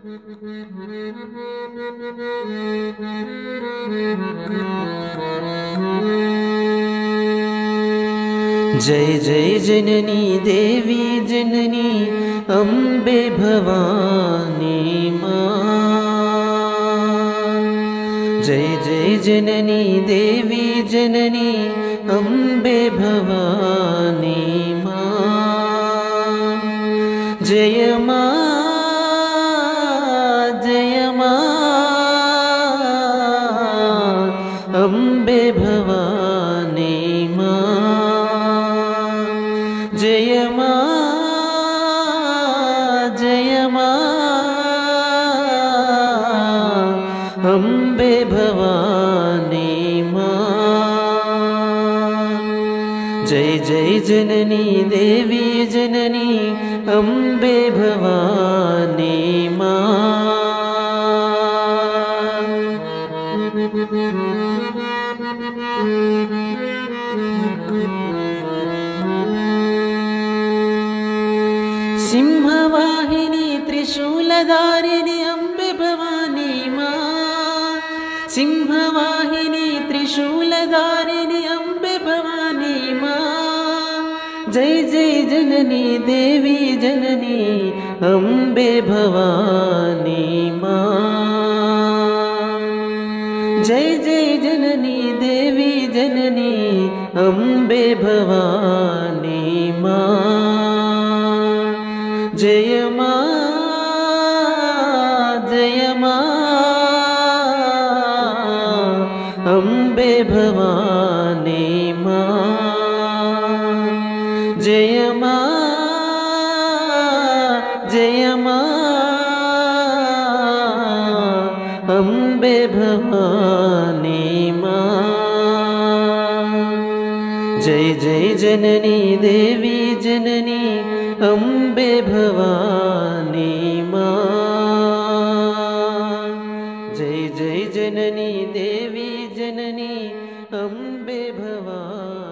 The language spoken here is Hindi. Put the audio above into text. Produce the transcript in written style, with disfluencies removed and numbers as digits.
जय जय जननी देवी जननी अम्बे भवानी माँ। जय जय जननी देवी जननी अम्बे भवानी माँ। जय माँ अम्बे भवानी माँ। जय माँ अम्बे भवानी माँ। जय जय जननी देवी जननी अम्बे भवानी माँ। सिंहवाहिनी त्रिशूलधारिणी अम्बे भवानी माँ। सिंहवाहिनी त्रिशूलधारिणी अम्बे भवानी माँ। जय जय जननी देवी जननी अम्बे भवानी माँ। जय जय जननी देवी जननी अम्बे भवानी माँ। जय माँ अम्बे भवानी माँ। जय माँ अम्बे भवानी माँ। जय जय जननी देवी जननी अम्बे भवानी माँ। जय जय जननी देवी जननी अम्बे भवानी।